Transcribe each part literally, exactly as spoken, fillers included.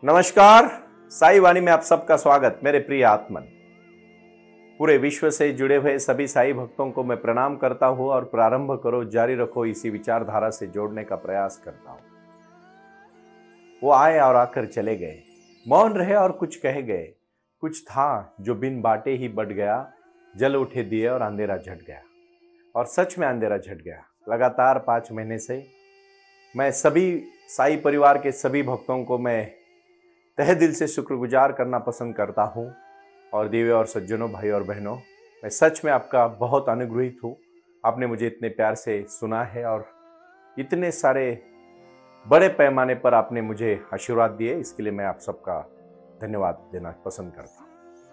नमस्कार, साई वाणी में आप सबका स्वागत। मेरे प्रिय आत्मन, पूरे विश्व से जुड़े हुए सभी साई भक्तों को मैं प्रणाम करता हूं और प्रारंभ करो जारी रखो इसी विचारधारा से जोड़ने का प्रयास करता हूं। वो आए और आकर चले गए, मौन रहे और कुछ कह गए। कुछ था जो बिन बाटे ही बढ़ गया, जल उठे दिए और अंधेरा झट गया। और सच में अंधेरा झट गया। लगातार पांच महीने से मैं सभी साई परिवार के सभी भक्तों को मैं तहे दिल से शुक्रगुजार करना पसंद करता हूं। और देवी और सज्जनों, भाई और बहनों, मैं सच में आपका बहुत अनुग्रहित हूं। आपने मुझे इतने प्यार से सुना है और इतने सारे बड़े पैमाने पर आपने मुझे आशीर्वाद दिए, इसके लिए मैं आप सबका धन्यवाद देना पसंद करता हूं।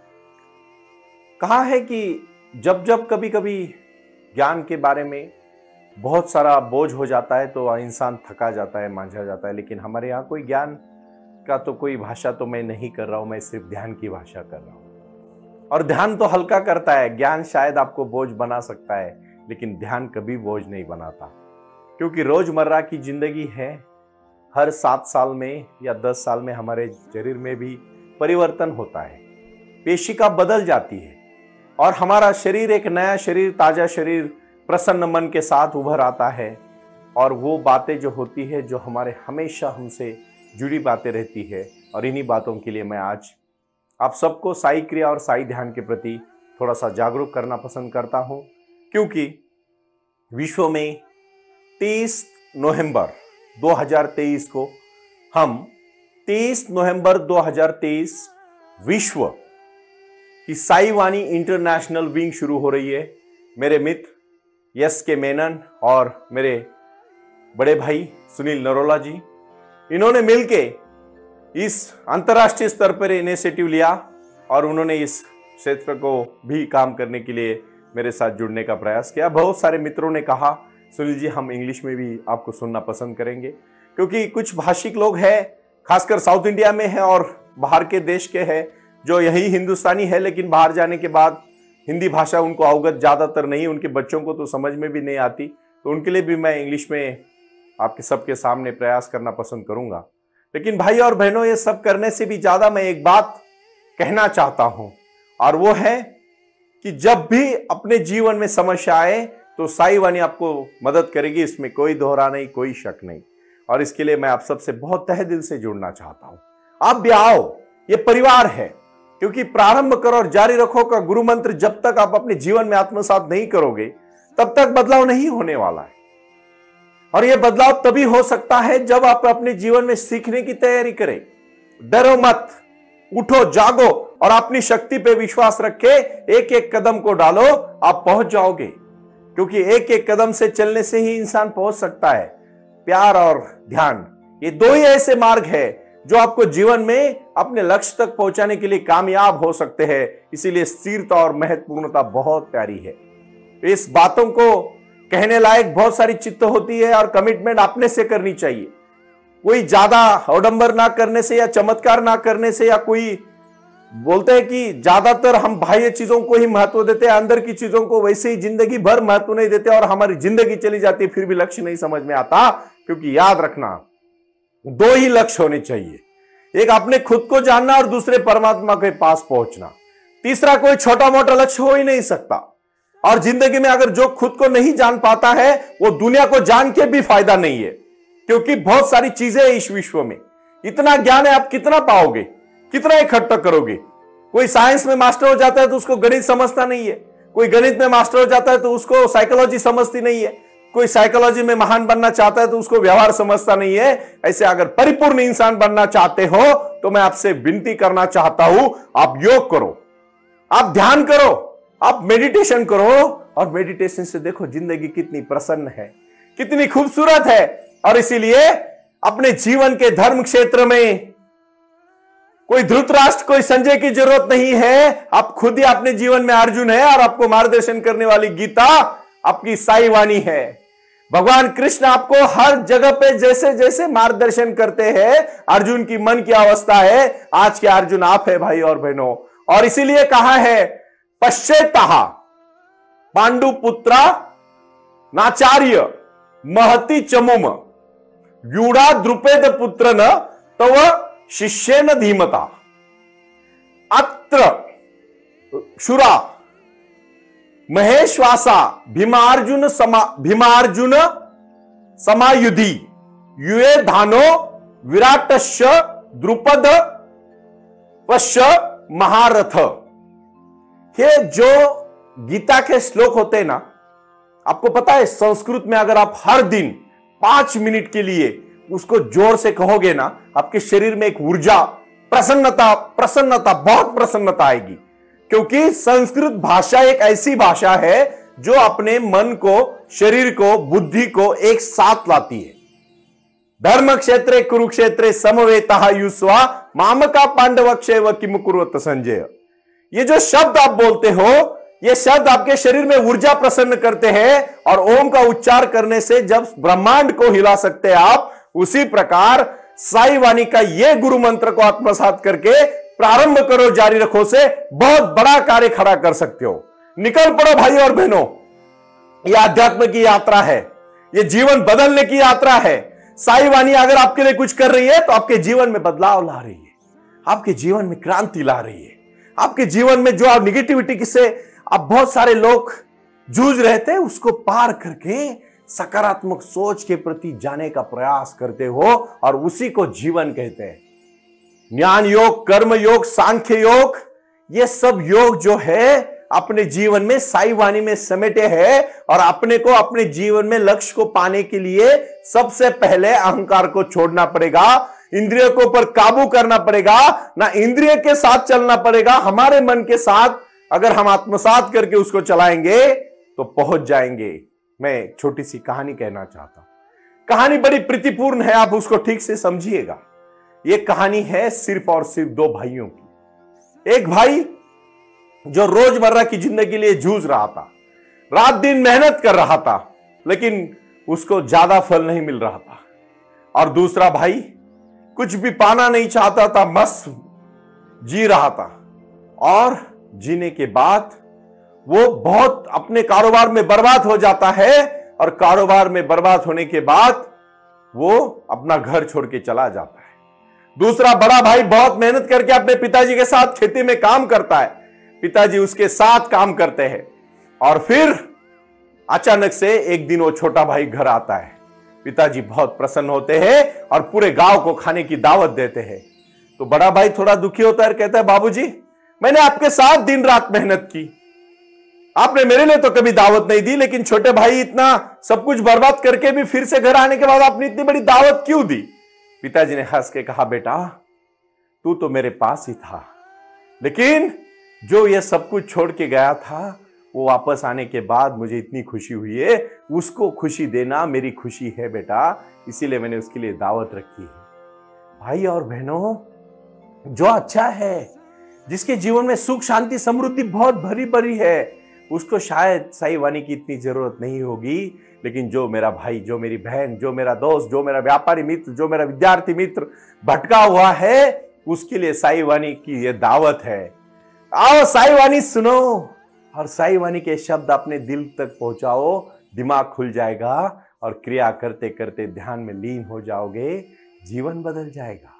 कहा है कि जब जब कभी कभी ज्ञान के बारे में बहुत सारा बोझ हो जाता है तो इंसान थका जाता है, मांझा जाता है। लेकिन हमारे यहाँ कोई ज्ञान का तो कोई भाषा तो मैं नहीं कर रहा हूं, मैं सिर्फ ध्यान की भाषा कर रहा हूं। और ध्यान तो हल्का करता है। ज्ञान शायद आपको बोझ बना सकता है, लेकिन ध्यान कभी बोझ नहीं बनाता। क्योंकि रोजमर्रा की जिंदगी है, हर सात साल में या दस साल में हमारे शरीर में भी परिवर्तन होता है, पेशिका बदल जाती है और हमारा शरीर एक नया शरीर, ताजा शरीर, प्रसन्न मन के साथ उभर आता है। और वो बातें जो होती है, जो हमारे हमेशा हमसे जुड़ी बातें रहती है। और इन्हीं बातों के लिए मैं आज आप सबको साई क्रिया और साई ध्यान के प्रति थोड़ा सा जागरूक करना पसंद करता हूं। क्योंकि विश्व में तेईस नवंबर दो हज़ार तेईस को हम तेईस नवंबर दो हज़ार तेईस विश्व की साई वाणी इंटरनेशनल विंग शुरू हो रही है। मेरे मित्र यस के मेनन और मेरे बड़े भाई सुनील नरोला जी, इन्होंने मिलके इस अंतर्राष्ट्रीय स्तर पर इनिशिएटिव लिया और उन्होंने इस क्षेत्र को भी काम करने के लिए मेरे साथ जुड़ने का प्रयास किया। बहुत सारे मित्रों ने कहा, सुनील जी हम इंग्लिश में भी आपको सुनना पसंद करेंगे, क्योंकि कुछ भाषिक लोग हैं, खासकर साउथ इंडिया में हैं और बाहर के देश के हैं, जो यही हिंदुस्तानी है लेकिन बाहर जाने के बाद हिंदी भाषा उनको अवगत ज़्यादातर नहीं, उनके बच्चों को तो समझ में भी नहीं आती। तो उनके लिए भी मैं इंग्लिश में आपके सबके सामने प्रयास करना पसंद करूंगा। लेकिन भाई और बहनों, ये सब करने से भी ज्यादा मैं एक बात कहना चाहता हूं, और वो है कि जब भी अपने जीवन में समस्या आए तो साई वाणी आपको मदद करेगी, इसमें कोई दोहरा नहीं, कोई शक नहीं। और इसके लिए मैं आप सबसे बहुत तहे दिल से जुड़ना चाहता हूं। आप भी आओ, ये परिवार है। क्योंकि प्रारंभ करो और जारी रखो का गुरु मंत्र जब तक आप अपने जीवन में आत्मसात नहीं करोगे, तब तक बदलाव नहीं होने वाला है। और यह बदलाव तभी हो सकता है जब आप अपने जीवन में सीखने की तैयारी करें। डरो मत, उठो, जागो और अपनी शक्ति पे विश्वास रखे, एक एक कदम को डालो, आप पहुंच जाओगे। क्योंकि एक एक कदम से चलने से ही इंसान पहुंच सकता है। प्यार और ध्यान, ये दो ही ऐसे मार्ग है जो आपको जीवन में अपने लक्ष्य तक पहुंचाने के लिए कामयाब हो सकते हैं। इसीलिए स्थिरता और महत्वपूर्णता बहुत प्यारी है। इस बातों को कहने लायक बहुत सारी चित्त होती है और कमिटमेंट अपने से करनी चाहिए। कोई ज्यादा अवडंबर ना करने से या चमत्कार ना करने से, या कोई बोलते हैं कि ज्यादातर हम बाह्य चीजों को ही महत्व देते हैं, अंदर की चीजों को वैसे ही जिंदगी भर महत्व नहीं देते और हमारी जिंदगी चली जाती है, फिर भी लक्ष्य नहीं समझ में आता। क्योंकि याद रखना, दो ही लक्ष्य होने चाहिए, एक अपने खुद को जानना और दूसरे परमात्मा के पास पहुंचना। तीसरा कोई छोटा मोटा लक्ष्य हो ही नहीं सकता। और जिंदगी में अगर जो खुद को नहीं जान पाता है, वो दुनिया को जान के भी फायदा नहीं है। क्योंकि बहुत सारी चीजें हैं इस विश्व में, इतना ज्ञान है, आप कितना पाओगे, कितना इकट्ठा करोगे। कोई साइंस में मास्टर हो जाता है तो उसको गणित समझता नहीं है, कोई गणित में मास्टर हो जाता है तो उसको साइकोलॉजी समझती नहीं है, कोई साइकोलॉजी में महान बनना चाहता है तो उसको व्यवहार समझता नहीं है। ऐसे अगर परिपूर्ण इंसान बनना चाहते हो तो मैं आपसे विनती करना चाहता हूं, आप योग करो, आप ध्यान करो, आप मेडिटेशन करो। और मेडिटेशन से देखो जिंदगी कितनी प्रसन्न है, कितनी खूबसूरत है। और इसीलिए अपने जीवन के धर्म क्षेत्र में कोई धृतराष्ट्र, कोई संजय की जरूरत नहीं है। आप खुद ही अपने जीवन में अर्जुन है और आपको मार्गदर्शन करने वाली गीता आपकी साई वाणी है। भगवान कृष्ण आपको हर जगह पे जैसे जैसे मार्गदर्शन करते हैं, अर्जुन की मन की अवस्था है, आज के अर्जुन आप है भाई और बहनों। और इसीलिए कहा है, पश्चेतः पांडुपुत्रा नाचार्य महति चमुम व्यूढ़ा द्रुपेद पुत्र न तव शिष्येन धीमता अत्र शुरा महेश्वासा भीमार्जुन समा भीमार्जुन समायुधि युए धानो विराटस्य द्रुपद पश्य महारथ। ये जो गीता के श्लोक होते हैं ना, आपको पता है संस्कृत में अगर आप हर दिन पांच मिनट के लिए उसको जोर से कहोगे ना, आपके शरीर में एक ऊर्जा, प्रसन्नता प्रसन्नता बहुत प्रसन्नता आएगी। क्योंकि संस्कृत भाषा एक ऐसी भाषा है जो अपने मन को, शरीर को, बुद्धि को एक साथ लाती है। धर्म क्षेत्रे कुरुक्षेत्रे समवेतः युष्वा मामका पांडव क्षेव किम कुर्वत संजय। ये जो शब्द आप बोलते हो, ये शब्द आपके शरीर में ऊर्जा प्रसन्न करते हैं और ओम का उच्चार करने से जब ब्रह्मांड को हिला सकते हैं आप, उसी प्रकार साई वाणी का ये गुरु मंत्र को आत्मसात करके प्रारंभ करो, जारी रखो से बहुत बड़ा कार्य खड़ा कर सकते हो। निकल पड़ो भाई और बहनों, ये आध्यात्म की यात्रा है, ये जीवन बदलने की यात्रा है। साई वाणी अगर आपके लिए कुछ कर रही है तो आपके जीवन में बदलाव ला रही है, आपके जीवन में क्रांति ला रही है। आपके जीवन में जो आप निगेटिविटी से आप बहुत सारे लोग जूझ रहे थे, उसको पार करके सकारात्मक सोच के प्रति जाने का प्रयास करते हो और उसी को जीवन कहते हैं। ज्ञान योग, कर्म योग, सांख्य योग, ये सब योग जो है अपने जीवन में साई वाणी में समेटे हैं और अपने को अपने जीवन में लक्ष्य को पाने के लिए सबसे पहले अहंकार को छोड़ना पड़ेगा, इंद्रियों के ऊपर काबू करना पड़ेगा, ना इंद्रिय के साथ चलना पड़ेगा, हमारे मन के साथ अगर हम आत्मसात करके उसको चलाएंगे तो पहुंच जाएंगे। मैं एक छोटी सी कहानी कहना चाहता हूं। कहानी बड़ी प्रीतिपूर्ण है, आप उसको ठीक से समझिएगा। यह कहानी है सिर्फ और सिर्फ दो भाइयों की। एक भाई जो रोजमर्रा की जिंदगी के लिए जूझ रहा था, रात दिन मेहनत कर रहा था, लेकिन उसको ज्यादा फल नहीं मिल रहा था। और दूसरा भाई कुछ भी पाना नहीं चाहता था, मस्त जी रहा था और जीने के बाद वो बहुत अपने कारोबार में बर्बाद हो जाता है और कारोबार में बर्बाद होने के बाद वो अपना घर छोड़ के चला जाता है। दूसरा बड़ा भाई बहुत मेहनत करके अपने पिताजी के साथ खेती में काम करता है, पिताजी उसके साथ काम करते हैं और फिर अचानक से एक दिन वो छोटा भाई घर आता है। पिताजी बहुत प्रसन्न होते हैं और पूरे गांव को खाने की दावत देते हैं। तो बड़ा भाई थोड़ा दुखी होता है, कहता है बाबूजी मैंने आपके साथ दिन रात मेहनत की, आपने मेरे लिए तो कभी दावत नहीं दी, लेकिन छोटे भाई इतना सब कुछ बर्बाद करके भी फिर से घर आने के बाद आपने इतनी बड़ी दावत क्यों दी? पिताजी ने हंस के कहा बेटा तू तो मेरे पास ही था, लेकिन जो ये सब कुछ छोड़ के गया था वो वापस आने के बाद मुझे इतनी खुशी हुई है, उसको खुशी देना मेरी खुशी है बेटा, इसीलिए मैंने उसके लिए दावत रखी है। भाई और बहनों, जो अच्छा है, जिसके जीवन में सुख शांति समृद्धि बहुत भरी भरी है, उसको शायद साई वाणी की इतनी जरूरत नहीं होगी, लेकिन जो मेरा भाई, जो मेरी बहन, जो मेरा दोस्त, जो मेरा व्यापारी मित्र, जो मेरा विद्यार्थी मित्र भटका हुआ है, उसके लिए साई वाणी की यह दावत है। आओ साई वाणी सुनो और साई वाणी के शब्द अपने दिल तक पहुंचाओ, दिमाग खुल जाएगा और क्रिया करते करते ध्यान में लीन हो जाओगे, जीवन बदल जाएगा।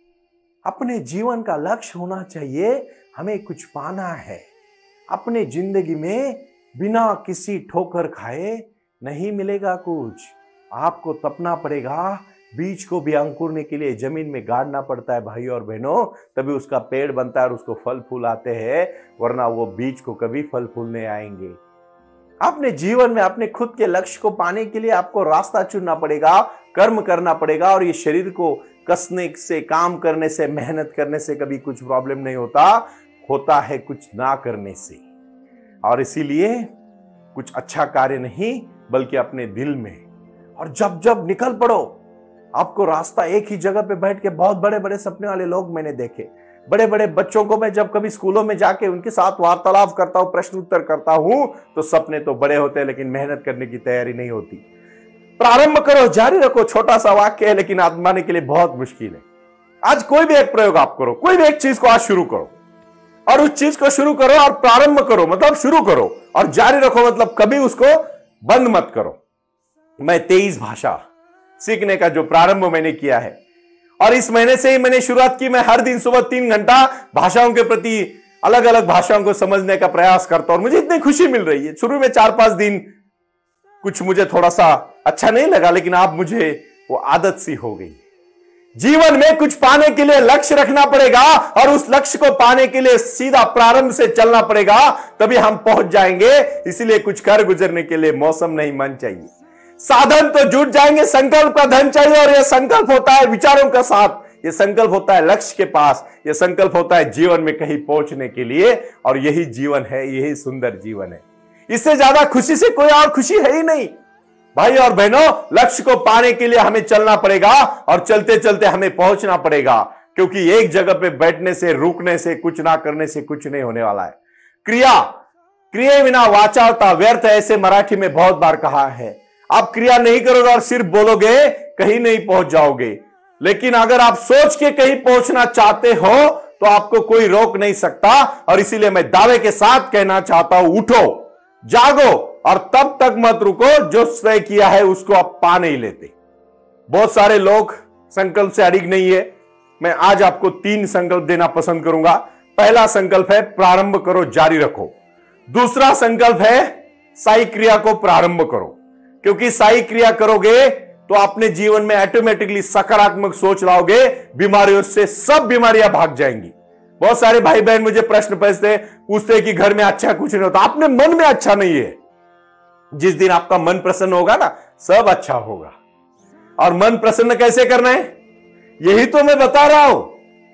अपने जीवन का लक्ष्य होना चाहिए, हमें कुछ पाना है। अपने जिंदगी में बिना किसी ठोकर खाए नहीं मिलेगा कुछ, आपको तपना पड़ेगा, बीज को भी अंकुरने के लिए जमीन में गाड़ना पड़ता है भाई और बहनों, तभी उसका पेड़ बनता है और उसको फल फूल आते हैं, वरना वो बीज को कभी फल फूल नहीं आएंगे। अपने जीवन में अपने खुद के लक्ष्य को पाने के लिए आपको रास्ता चुनना पड़ेगा, कर्म करना पड़ेगा, और ये शरीर को कसने से, काम करने से, मेहनत करने से कभी कुछ प्रॉब्लम नहीं होता, होता है कुछ ना करने से। और इसीलिए कुछ अच्छा कार्य नहीं बल्कि अपने दिल में, और जब जब निकल पड़ो, आपको रास्ता एक ही जगह पे बैठ के, बहुत बड़े बड़े सपने वाले लोग मैंने देखे, बड़े बड़े बच्चों को मैं जब कभी स्कूलों में जाके उनके साथ वार्तालाप करता हूं, प्रश्न उत्तर करता हूं, तो सपने तो बड़े होते हैं लेकिन मेहनत करने की तैयारी नहीं होती। प्रारंभ करो, जारी रखो, छोटा सा वाक्य है लेकिन आजमाने के लिए बहुत मुश्किल है। आज कोई भी एक प्रयोग आप करो, कोई भी एक चीज को आज शुरू करो, और उस चीज को शुरू करो और प्रारंभ करो, मतलब शुरू करो और जारी रखो, मतलब कभी उसको बंद मत करो। मैं तेईस भाषा सीखने का जो प्रारंभ मैंने किया है, और इस महीने से ही मैंने शुरुआत की, मैं हर दिन सुबह तीन घंटा भाषाओं के प्रति, अलग अलग भाषाओं को समझने का प्रयास करता हूं और मुझे इतनी खुशी मिल रही है। शुरू में चार पांच दिन कुछ मुझे थोड़ा सा अच्छा नहीं लगा, लेकिन अब मुझे वो आदत सी हो गई। जीवन में कुछ पाने के लिए लक्ष्य रखना पड़ेगा और उस लक्ष्य को पाने के लिए सीधा प्रारंभ से चलना पड़ेगा, तभी हम पहुंच जाएंगे। इसलिए कुछ कर गुजरने के लिए मौसम नहीं मन चाहिए, साधन तो जुट जाएंगे, संकल्प का धन चाहिए। और यह संकल्प होता है विचारों का साथ, यह संकल्प होता है लक्ष्य के पास, यह संकल्प होता है जीवन में कहीं पहुंचने के लिए। और यही जीवन है, यही सुंदर जीवन है। इससे ज्यादा खुशी से कोई और खुशी है ही नहीं। भाई और बहनों, लक्ष्य को पाने के लिए हमें चलना पड़ेगा और चलते चलते हमें पहुंचना पड़ेगा, क्योंकि एक जगह पे बैठने से, रुकने से, कुछ ना करने से कुछ नहीं होने वाला है। क्रिया क्रिया बिना वाचारता व्यर्थ, ऐसे मराठी में बहुत बार कहा है। आप क्रिया नहीं करोगे और सिर्फ बोलोगे, कहीं नहीं पहुंच जाओगे। लेकिन अगर आप सोच के कहीं पहुंचना चाहते हो तो आपको कोई रोक नहीं सकता। और इसीलिए मैं दावे के साथ कहना चाहता हूं, उठो, जागो और तब तक मत रुको जो तय किया है उसको आप पा नहीं लेते। बहुत सारे लोग संकल्प से अड़िग नहीं है। मैं आज आपको तीन संकल्प देना पसंद करूंगा। पहला संकल्प है प्रारंभ करो, जारी रखो। दूसरा संकल्प है साई क्रिया को प्रारंभ करो, क्योंकि साई क्रिया करोगे तो अपने जीवन में ऑटोमेटिकली सकारात्मक सोच लाओगे, बीमारियों से सब बीमारियां भाग जाएंगी। बहुत सारे भाई बहन मुझे प्रश्न पूछते पूछते कि घर में अच्छा कुछ नहीं होता। अपने मन में अच्छा नहीं है। जिस दिन आपका मन प्रसन्न होगा ना, सब अच्छा होगा। और मन प्रसन्न कैसे करना है, यही तो मैं बता रहा हूं।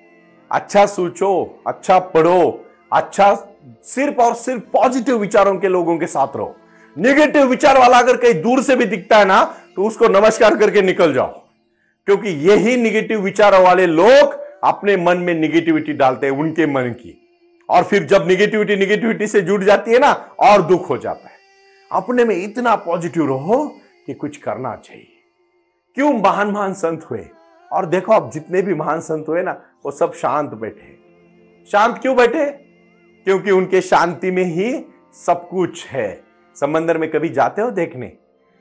अच्छा सोचो, अच्छा पढ़ो, अच्छा सिर्फ और सिर्फ पॉजिटिव विचारों के लोगों के साथ रहो। नेगेटिव विचार वाला अगर कहीं दूर से भी दिखता है ना, तो उसको नमस्कार करके निकल जाओ, क्योंकि यही नेगेटिव विचारों वाले लोग अपने मन में निगेटिविटी डालते हैं, उनके मन की। और फिर जब निगेटिविटी निगेटिविटी से जुड़ जाती है ना, और दुख हो जाता है। अपने में इतना पॉजिटिव रहो कि कुछ करना चाहिए। क्यों महान महान संत हुए, और देखो अब जितने भी महान संत हुए ना, वो सब शांत बैठे। शांत क्यों बैठे? क्योंकि उनके शांति में ही सब कुछ है। समंदर में कभी जाते हो देखने?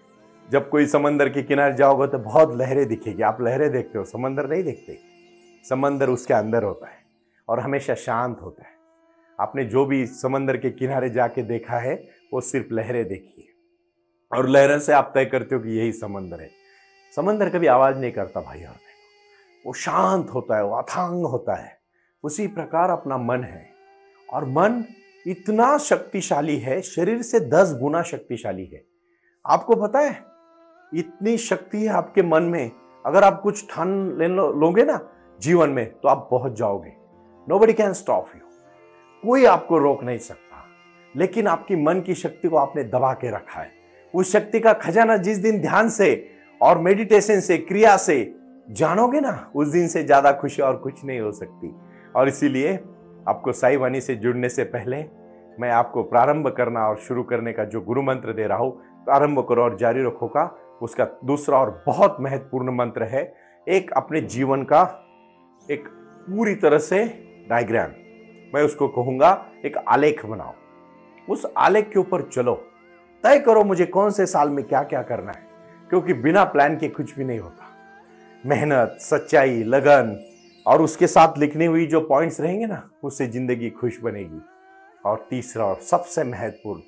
जब कोई समंदर के किनारे जाओगे तो बहुत लहरें दिखेगी। आप लहरें देखते हो, समंदर नहीं देखते। समंदर उसके अंदर होता है और हमेशा शांत होता है। आपने जो भी समंदर के किनारे जाके देखा है, वो सिर्फ लहरें देखी है, और लहरों से आप तय करते हो कि यही समंदर है। समंदर कभी आवाज नहीं करता भाई और बहनों, वो शांत होता है, वो अथांग होता है। उसी प्रकार अपना मन है, और मन इतना शक्तिशाली है, शरीर से दस गुना शक्तिशाली है। आपको पता है, इतनी शक्ति है आपके मन में। अगर आप कुछ ठान ले लो, लोगे ना जीवन में, तो आप पहुंच जाओगे। नोबडी कैन स्टॉप यू, कोई आपको रोक नहीं सकता। लेकिन आपकी मन की शक्ति को आपने दबा के रखा है। उस शक्ति का खजाना जिस दिन ध्यान से और मेडिटेशन से, क्रिया से जानोगे ना, उस दिन से ज्यादा खुशी और कुछ नहीं हो सकती। और इसीलिए आपको साई वाणी से जुड़ने से पहले मैं आपको प्रारंभ करना और शुरू करने का जो गुरु मंत्र दे रहा हूं, प्रारंभ करो और जारी रखो का, उसका दूसरा और बहुत महत्वपूर्ण मंत्र है, एक अपने जीवन का एक पूरी तरह से डायग्राम, मैं उसको कहूंगा एक आलेख बनाओ। उस आलेख के ऊपर चलो, तय करो मुझे कौन से साल में क्या क्या करना है, क्योंकि बिना प्लान के कुछ भी नहीं होता। मेहनत, सच्चाई, लगन और उसके साथ लिखनी हुई जो पॉइंट्स रहेंगे ना, उससे जिंदगी खुश बनेगी। और तीसरा और सबसे महत्वपूर्ण,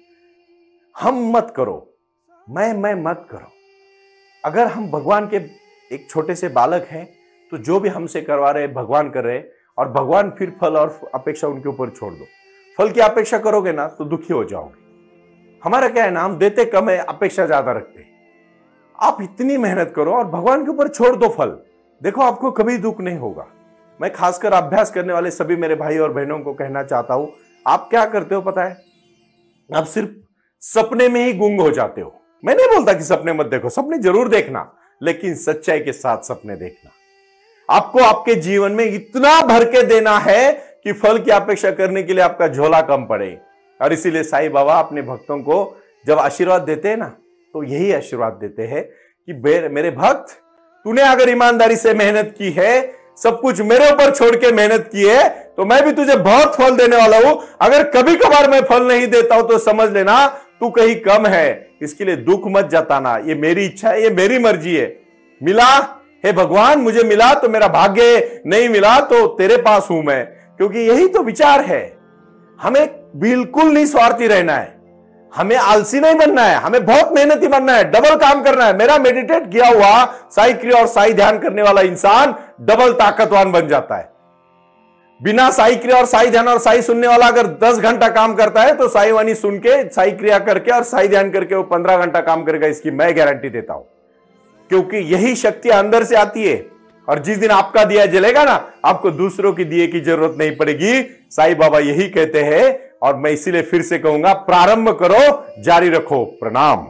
हम मत करो, मैं मैं मत करो। अगर हम भगवान के एक छोटे से बालक हैं, तो जो भी हमसे करवा रहे भगवान कर रहे, और भगवान फिर फल और अपेक्षा उनके ऊपर छोड़ दो। फल की अपेक्षा करोगे ना तो दुखी हो जाओगे। हमारा क्या है ना, हम देते कम है, अपेक्षा ज्यादा रखते हैं। आप इतनी मेहनत करो और भगवान के ऊपर छोड़ दो फल, देखो आपको कभी दुख नहीं होगा। मैं खासकर अभ्यास करने वाले सभी मेरे भाई और बहनों को कहना चाहता हूं, आप क्या करते हो पता है? आप सिर्फ सपने में ही गुंग हो जाते हो। मैं नहीं बोलता कि सपने मत देखो, सपने जरूर देखना, लेकिन सच्चाई के साथ सपने देखना। आपको आपके जीवन में इतना भर के देना है कि फल की अपेक्षा करने के लिए आपका झोला कम पड़े। और इसीलिए साईं बाबा अपने भक्तों को जब आशीर्वाद देते हैं ना, तो यही आशीर्वाद देते हैं कि मेरे भक्त, तूने अगर ईमानदारी से मेहनत की है, सब कुछ मेरे ऊपर छोड़ के मेहनत की है, तो मैं भी तुझे बहुत फल देने वाला हूं। अगर कभी कभार मैं फल नहीं देता हूं तो समझ लेना तू कहीं कम है। इसके लिए दुख मत जताना, ये मेरी इच्छा है, ये मेरी मर्जी है। मिला हे भगवान मुझे मिला तो मेरा भाग्य, नहीं मिला तो तेरे पास हूं मैं। क्योंकि यही तो विचार है। हमें बिल्कुल नहीं स्वार्थी रहना है, हमें आलसी नहीं बनना है, हमें बहुत मेहनती बनना है, डबल काम करना है। मेरा मेडिटेट किया हुआ साई क्रिया और साई ध्यान करने वाला इंसान डबल ताकतवान बन जाता है। बिना साई क्रिया और साई ध्यान और साई सुनने वाला अगर दस घंटा काम करता है तो साई वाणी सुन के, साई क्रिया करके और साई ध्यान करके वो पंद्रह घंटा काम करेगा, इसकी मैं गारंटी देता हूं। क्योंकि यही शक्ति अंदर से आती है। और जिस दिन आपका दिया जलेगा ना, आपको दूसरों की दिए की जरूरत नहीं पड़ेगी। साईं बाबा यही कहते हैं और मैं इसीलिए फिर से कहूंगा, प्रारंभ करो, जारी रखो। प्रणाम।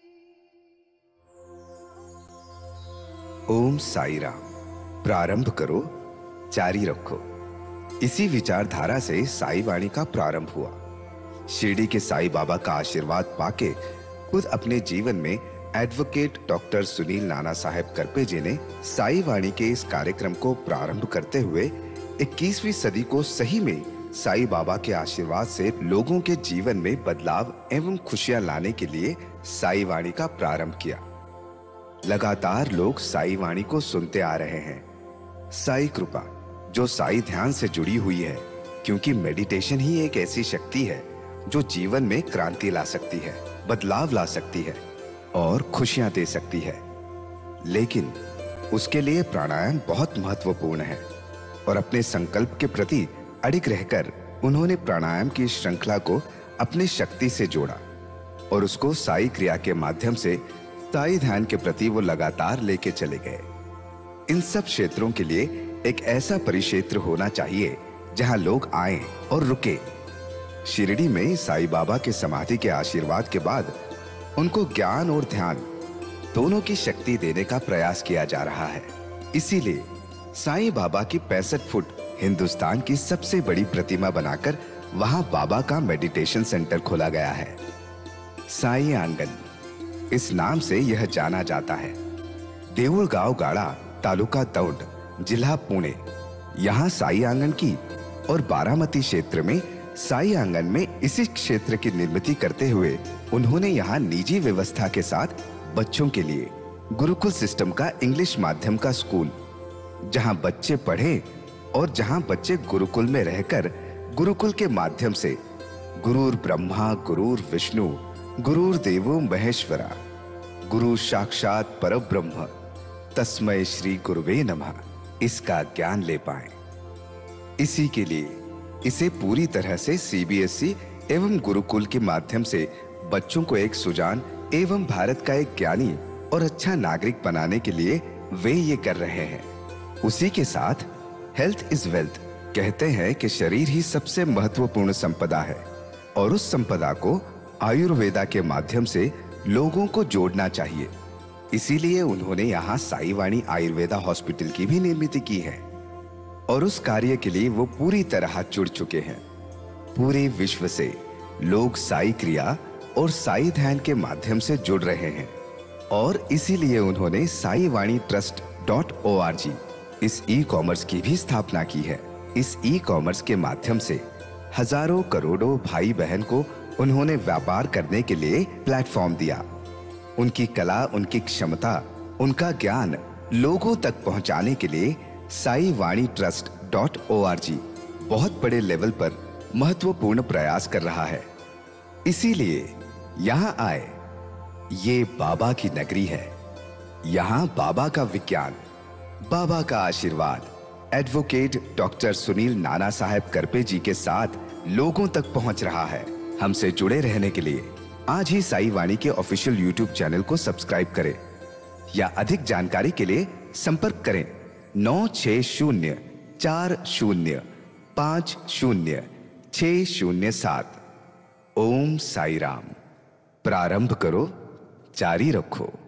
ओम साई राम। प्रारंभ करो, जारी रखो। इसी विचारधारा से साई वाणी का प्रारंभ हुआ। शिरडी के साई बाबा का आशीर्वाद पाके खुद अपने जीवन में एडवोकेट डॉक्टर सुनील नाना साहेब करपे जी ने साई वाणी के इस कार्यक्रम को प्रारंभ करते हुए इक्कीसवीं सदी को सही में साई बाबा के आशीर्वाद से लोगों के जीवन में बदलाव एवं खुशियां लाने के लिए साई वाणी का प्रारंभ किया। लगातार लोग साई वाणी को सुनते आ रहे हैं। साई कृपा जो साई ध्यान से जुड़ी हुई है, क्योंकि मेडिटेशन ही एक ऐसी शक्ति है जो जीवन में क्रांति ला सकती है, बदलाव ला सकती है और खुशियां दे सकती है। लेकिन उसके लिए प्राणायाम बहुत महत्वपूर्ण है और अपने संकल्प के प्रति अडिग रहकर उन्होंने प्राणायाम की श्रृंखला को अपने शक्ति से जोड़ा और उसको साई क्रिया के माध्यम से साई ध्यान के प्रति वो लगातार लेके चले गए। इन सब क्षेत्रों के लिए एक ऐसा परिक्षेत्र होना चाहिए जहां लोग आए और रुके। शिरडी में साई बाबा के समाधि के आशीर्वाद के बाद उनको ज्ञान और ध्यान दोनों की शक्ति देने का प्रयास किया जा रहा है। इसीलिए साईं बाबा की पैंसठ फुट हिंदुस्तान की सबसे बड़ी प्रतिमा बनाकर वहां बाबा का मेडिटेशन सेंटर खोला गया है। साई आंगन इस नाम से यह जाना जाता है। देऊळगाव गाड़ा, तालुका दौंड, जिला पुणे, यहाँ साई आंगन की और बारामती क्षेत्र में साई आंगन में इसी क्षेत्र की निर्मित करते हुए उन्होंने यहाँ निजी व्यवस्था के साथ बच्चों के लिए गुरुकुल सिस्टम का इंग्लिश माध्यम का स्कूल, जहाँ बच्चे पढ़े और जहाँ बच्चे गुरुकुल में रहकर गुरुकुल के माध्यम से गुरुर ब्रह्मा गुरुर विष्णु गुरुर देवो महेश्वरा गुरु साक्षात परब्रह्म तस्मै श्री गुरुवे नमः इसका ज्ञान ले पाएं। इसी के लिए इसे पूरी तरह से सीबीएसई एवं गुरुकुल के माध्यम से बच्चों को एक सुजान एवं भारत का एक ज्ञानी और अच्छा नागरिक बनाने के लिए वे ये कर रहे हैं। उसी के साथ हेल्थ इज वेल्थ कहते हैं कि शरीर ही सबसे महत्वपूर्ण संपदा है और उस संपदा को आयुर्वेदा के माध्यम से लोगों को जोड़ना चाहिए। इसीलिए उन्होंने यहाँ साई वाणी आयुर्वेदा हॉस्पिटल की भी निर्मित की है और उस कार्य के लिए वो पूरी तरह जुड़ चुके हैं। पूरे विश्व से लोग साई क्रिया और साई ध्यान के माध्यम से जुड़ रहे हैं और इसीलिए उन्होंने Sai Vani trust dot O R G इस ई कॉमर्स की भी स्थापना की है। इस ई कॉमर्स के माध्यम से हजारों करोड़ों भाई बहन को उन्होंने व्यापार करने के लिए प्लेटफॉर्म दिया। उनकी कला, उनकी क्षमता, उनका ज्ञान लोगों तक पहुंचाने के लिए Sai Vani trust dot O R G बहुत बड़े लेवल पर महत्वपूर्ण प्रयास कर रहा है। इसीलिए यहाँ आए। ये बाबा की नगरी है। यहाँ बाबा का विज्ञान, बाबा का आशीर्वाद एडवोकेट डॉक्टर सुनील नाना साहेब करपे जी के साथ लोगों तक पहुंच रहा है। हमसे जुड़े रहने के लिए आज ही साई वाणी के ऑफिशियल यूट्यूब चैनल को सब्सक्राइब करें या अधिक जानकारी के लिए संपर्क करें नौ छह शून्य चार शून्य पाँच शून्य छह शून्य सात। ओम साई राम। प्रारंभ करो, जारी रखो।